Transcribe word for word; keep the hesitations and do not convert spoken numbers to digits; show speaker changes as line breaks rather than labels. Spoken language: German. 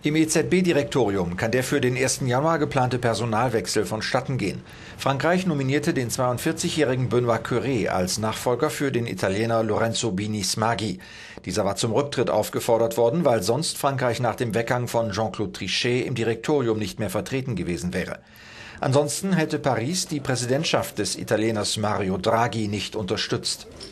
Im E Z B-Direktorium kann der für den ersten Januar geplante Personalwechsel vonstatten gehen. Frankreich nominierte den zweiundvierzigjährigen Benoît Cœuré als Nachfolger für den Italiener Lorenzo Bini Smaghi. Dieser war zum Rücktritt aufgefordert worden, weil sonst Frankreich nach dem Weggang von Jean-Claude Trichet im Direktorium nicht mehr vertreten gewesen wäre. Ansonsten hätte Paris die Präsidentschaft des Italieners Mario Draghi nicht unterstützt.